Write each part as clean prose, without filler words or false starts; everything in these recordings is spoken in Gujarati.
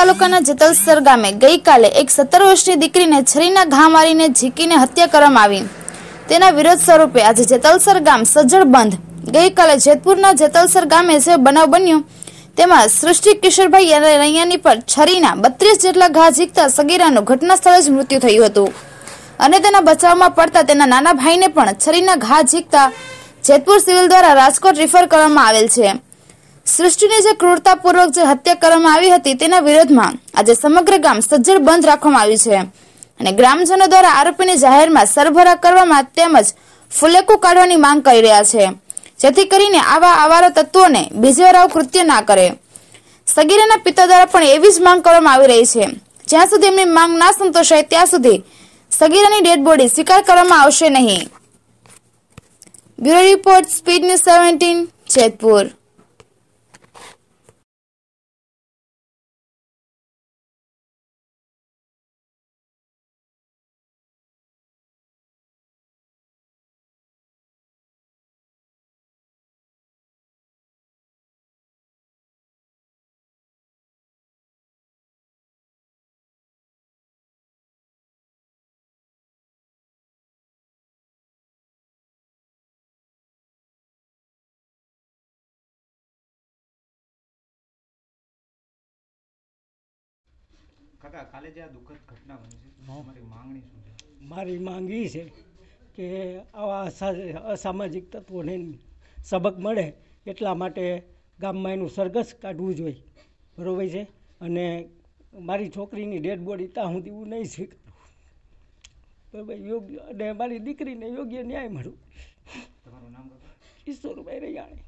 તાલુકાના જેતલસર ગામે ગઈકાલે એક 17 વર્ષની દીકરીને છરીના ઘા મારીને ઝીકીને હત્યા કરવામાં આવી। તેના વિરોધ સ્વરૂપે આજે જેતલસર ગામ સજ્જડ બંધ। ગઈકાલે જેતપુરના જેતલસર ગામે જે બનાવ બન્યો તેમાં સૃષ્ટિ કિશોરભાઈ રૈયાની પર છરીના 32 જેટલા ઘા ઝીકતા સગીરાનું ઘટના સ્થળે જ મૃત્યુ થયું હતું અને તેના બચાવમાં પડતા તેના નાના ભાઈને પણ છરીના ઘા ઝીકતા જેતપુર સિવિલ દ્વારા રાજકોટ રિફર કરવામાં આવેલ છે। સૃષ્ટિની જે ક્રૂરતાપૂર્વક જે હત્યા કરવામાં આવી હતી તેના વિરોધમાં આજે સમગ્ર ગામ સજ્જડ બંધ રાખવામાં આવ્યું છે અને ગ્રામજનો દ્વારા આરોપીની જાહેરમાં સરભર કરવામાં તેમજ ફુલેકું કાઢવાની માંગ કરી રહ્યા છે, જેથી કરીને આવા આવારા તત્વોને બીજી વાર આવું કૃત્ય ના કરે। સગીરાના પિતા દ્વારા પણ એવી જ માંગ કરવામાં આવી રહી છે। જ્યાં સુધી એમની માંગ ના સંતોષાય ત્યાં સુધી સગીરાની ડેડ બોડી સ્વીકાર કરવામાં આવશે નહીં। Bureau report, speed news 17, Jetpur. કાકા, કાલે જે આ દુઃખદ ઘટના બની છે, તમારી માંગણી શું છે? મારી માંગ એ છે કે આવા અસામાજિક તત્વોને સબક મળે એટલા માટે ગામમાં એનું સરઘસ કાઢવું જોઈએ, બરાબર છે। અને મારી છોકરીની ડેડ બોડી ત્યાં સુધી હું નહીં સ્વીકારું, બરાબર, યોગ્ય, અને મારી દીકરીને યોગ્ય ન્યાય મળે। તમારું નામ? કિશોરભાઈ રૈયાણી।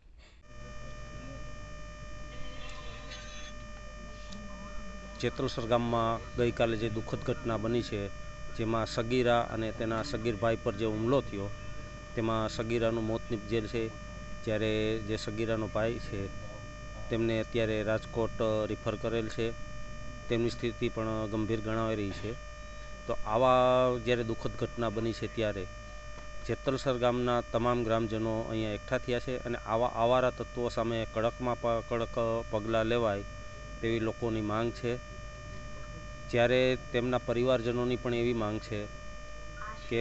જેતલસર ગામમાં ગઈકાલે જે દુઃખદ ઘટના બની છે, જેમાં સગીરા અને તેના સગીર ભાઈ પર જે હુમલો થયો તેમાં સગીરાનું મોત નીપજેલ છે, જ્યારે જે સગીરાનો ભાઈ છે તેમને અત્યારે રાજકોટ રિફર કરેલ છે। તેમની સ્થિતિ પણ ગંભીર ગણાવી રહી છે। તો આવા જ્યારે દુઃખદ ઘટના બની છે ત્યારે જેતલસર ગામના તમામ ગ્રામજનો અહીંયા એકઠા થયા છે અને આવા આવારા તત્વો સામે કડકમાં કડક પગલાં લેવાય તેવી લોકોની માંગ છે। જ્યારે તેમના પરિવારજનોની પણ એવી માંગ છે કે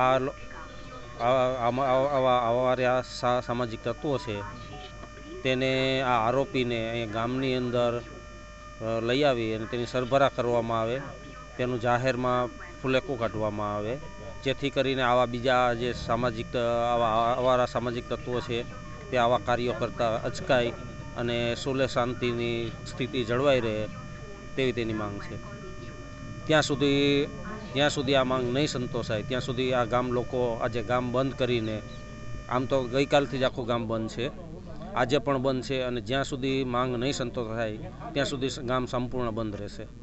આવા સામાજિક તત્વો છે તેને આ આરોપીને અહીંયા ગામની અંદર લઈ આવી અને તેની સરભરા કરવામાં આવે, તેનું જાહેરમાં ફુલેકું કાઢવામાં આવે, જેથી કરીને આવા બીજા જે આવા સામાજિક તત્વો છે તે આવા કાર્યો કરતા અચકાય અને સુલે શાંતિની સ્થિતિ જળવાઈ રહે તેવી તેની માંગ છે। જ્યાં સુધી આ માંગ નહીં સંતોષાય ત્યાં સુધી આ ગામ લોકો આજે ગામ બંધ કરીને, આમ તો ગઈકાલથી જ આખું ગામ બંધ છે, આજે પણ બંધ છે અને જ્યાં સુધી માંગ નહીં સંતોષાય ત્યાં સુધી ગામ સંપૂર્ણ બંધ રહેશે।